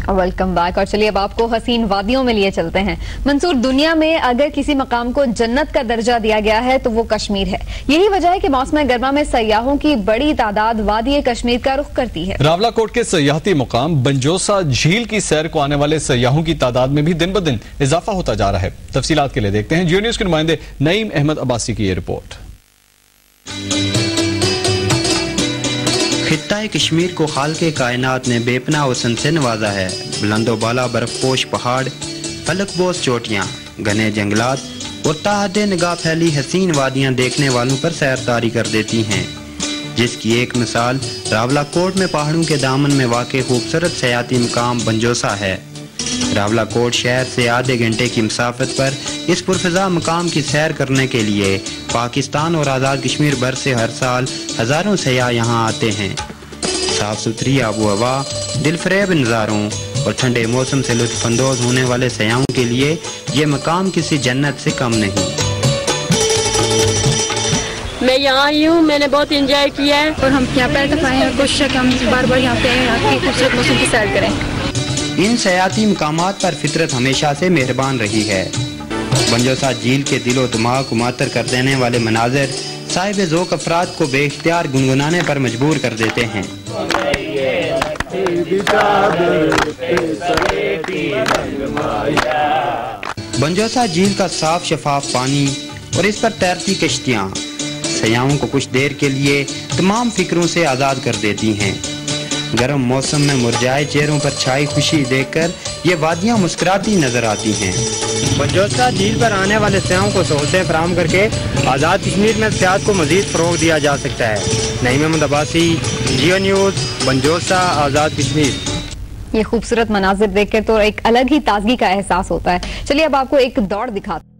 Welcome back. और चलिए अब आपको हसीन वादियों में लिए चलते हैं। मंसूर, दुनिया में अगर किसी मकाम को जन्नत का दर्जा दिया गया है तो वो कश्मीर है। यही वजह है कि मौसम गर्मा में सयाहों की बड़ी तादाद वादी कश्मीर का रुख करती है। रावलाकोट के सयाहती मुकाम बंजोसा झील की सैर को आने वाले सयाहों की तादाद में भी दिन ब दिन इजाफा होता जा रहा है। तफसीलात के लिए देखते हैं जियो न्यूज के नुमाइंदे नईम अहमद अब्बासी की ये रिपोर्ट। खित्ता कश्मीर को खाल्के कायनात ने बेपनाह वसन से नवाजा है। बुलंदो बाला बर्फपोश पहाड़, फलकबोस चोटियाँ, घने जंगलात और ताहद निगाह फैली हसीन वादियाँ देखने वालों पर सैरदारी कर देती हैं, जिसकी एक मिसाल रावलाकोट में पहाड़ों के दामन में वाक़ खूबसूरत सयाती मुकाम बंजोसा है। रावलाकोट शहर से आधे घंटे की मुसाफत पर इस पुरफिजा मुकाम की सैर करने के लिए पाकिस्तान और आज़ाद कश्मीर भर से हर साल हज़ारों सयाह यहाँ आते हैं। साफ सुथरी आबो हवा, दिलफरेब नज़ारों और ठंडे मौसम से लुत्फ़अंदोज़ होने वाले सयाहों के लिए ये मकाम किसी जन्नत से कम नहीं। मैं यहाँ आई हूँ, मैंने बहुत एंजॉय किया है और हम यहाँ पहले दफ़ा आए हैं और कोशिश है कि हम बार बार यहाँ पे आए, आपकी खूबसूरत मौसम की सैर करें। इन सयाती मुकामात पर फितरत हमेशा से मेहरबान रही है। बंजोसा झील के दिलो दिमाग को मातर कर देने वाले मनाजिर साहिब ज़ौक़ अफराद को बेख्तियार गुनगुनाने पर मजबूर कर देते हैं। बंजोसा झील का साफ शफाफ पानी और इस पर तैरती कश्तियाँ सयाहों को कुछ देर के लिए तमाम फिक्रों से आज़ाद कर देती हैं। गर्म मौसम में मुरझाए चेहरों पर छाई खुशी देखकर ये वादियाँ मुस्कुराती नजर आती हैं। बंजोसा झील पर आने वाले सयाहों को सहूलतें फराहम करके आज़ाद कश्मीर में सियाहत को मजीद फ़रोग़ दिया जा सकता है। नईम अहमद अब्बासी, जियो न्यूज़, बंजोसा, आज़ाद कश्मीर। ये खूबसूरत मनाजिर देखकर तो एक अलग ही ताजगी का एहसास होता है। चलिए अब आपको एक दौड़ दिखाते हैं।